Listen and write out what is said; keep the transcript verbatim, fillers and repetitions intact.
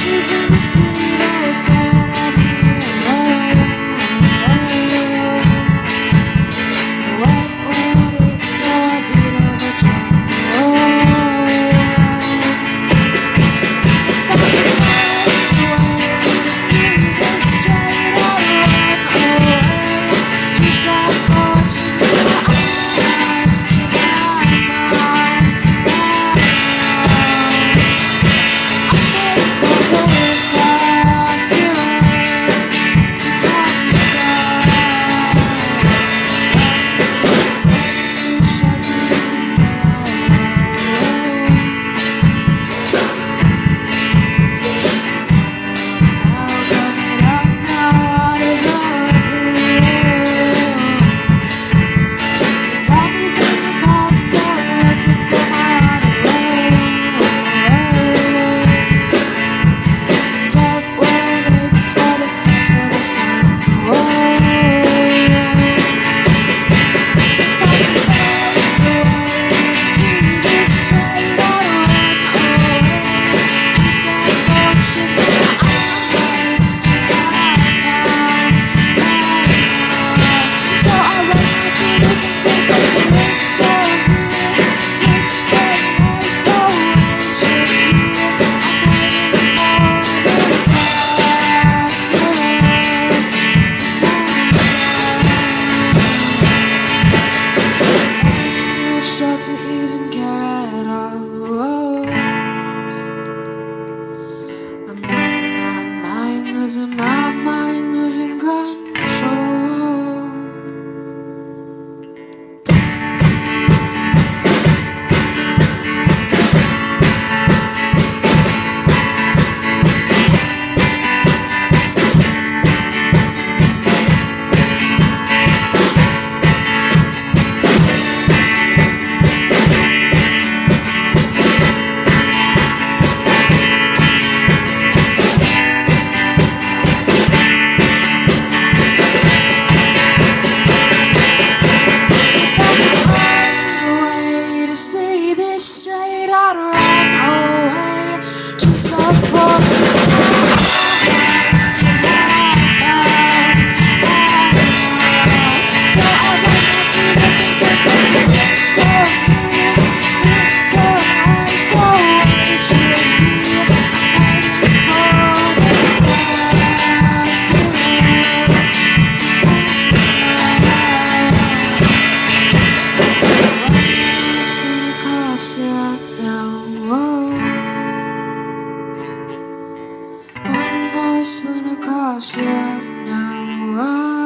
Losing my mind, losing control. Straight out, run away to support you. So I went out to the things that you said me. Instead, I go away to me. Up now, whoa. One more spoon of cough syrup now, whoa.